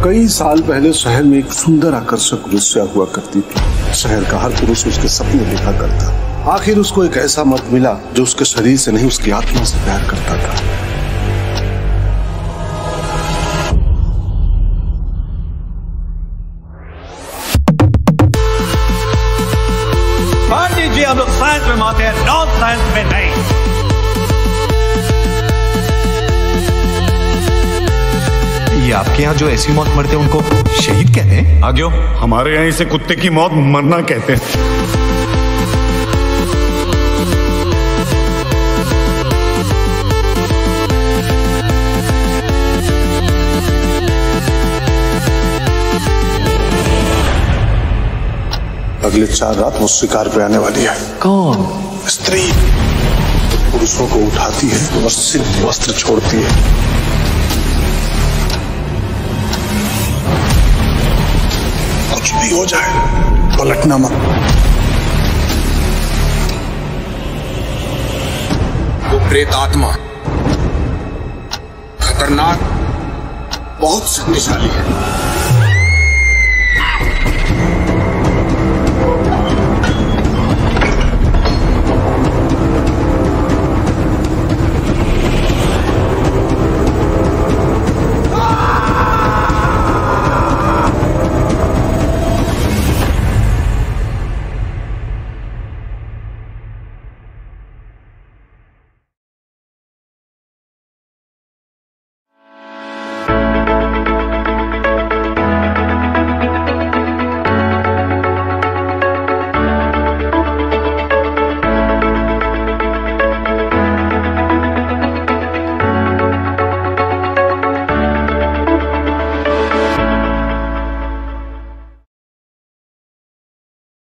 कई साल पहले शहर में एक सुंदर आकर्षक वेश्या हुआ करती थी। शहर का हर पुरुष उसके सपने देखा करता। आखिर उसको एक ऐसा मर्द मिला जो उसके शरीर से नहीं उसकी आत्मा से प्यार करता था। पंडित जी, हम लोग साइंस में मानते हैं, नॉन साइंस में नहीं। ये आपके यहाँ जो ऐसी मौत मरते हैं उनको शहीद कहते हैं? आज्ञो, हमारे यहाँ इसे कुत्ते की मौत मरना कहते हैं। अगले 4 रात वो शिकार पे आने वाली है। कौन? स्त्री पुरुषों को उठाती है और सिर्फ वस्त्र छोड़ती है। कुछ भी हो जाए पलटना मत। वो प्रेत आत्मा खतरनाक, बहुत शक्तिशाली है।